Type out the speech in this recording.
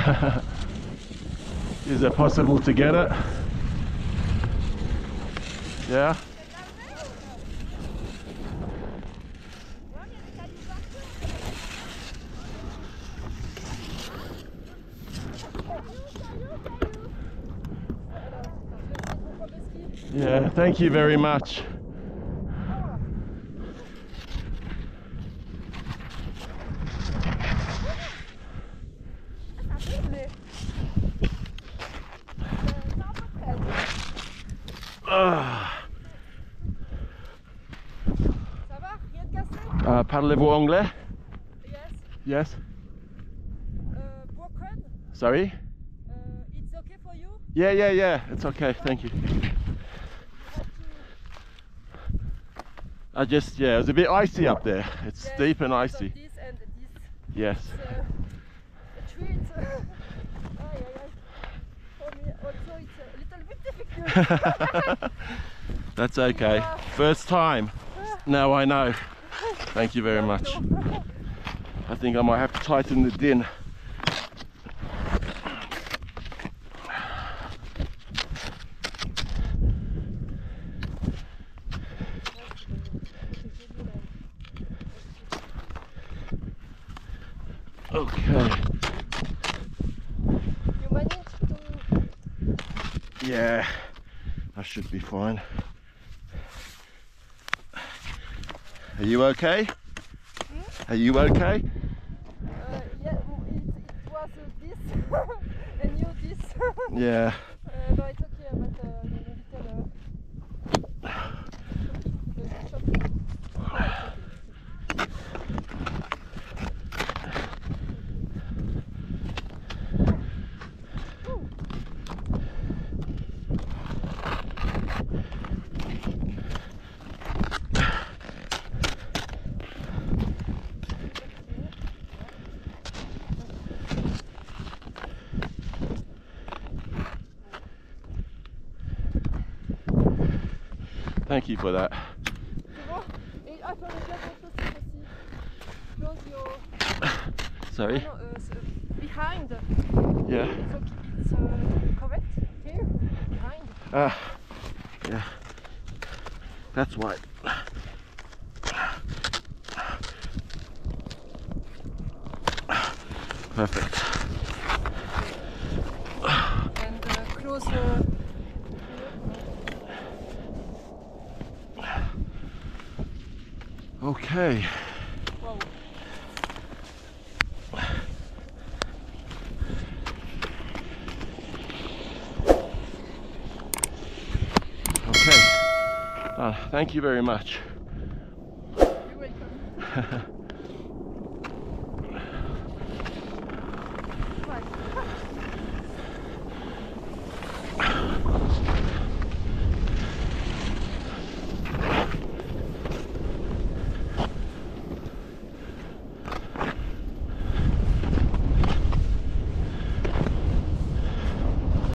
Is it possible to get it? Yeah? Yeah, thank you very much. Ça va? Rien de cassé? Parlez-vous anglais? Yes. Yes? Broken? Sorry? It's okay for you? Yeah, it's okay, thank you. I just, yeah, it was a bit icy up there. It's Yes, steep and because icy. of this and this. Yes. A treat. For me also it's a little bit difficult. That's okay. Yeah. First time. Now I know. Thank you very much. I think I might have to tighten the din. Okay. You managed to... Yeah, I should be fine. Are you okay? Are you okay? Yeah, it was this and you this. Yeah. But it's okay, but a little... Thank you for that. C'est bon? Et attends, regarde votre chaussure aussi. Close your... Sorry? No, behind. Yeah. It's okay. It's correct. Here, behind. Yeah. That's right. Perfect. And close. Okay. Wow. Okay. Thank you very much. You're welcome.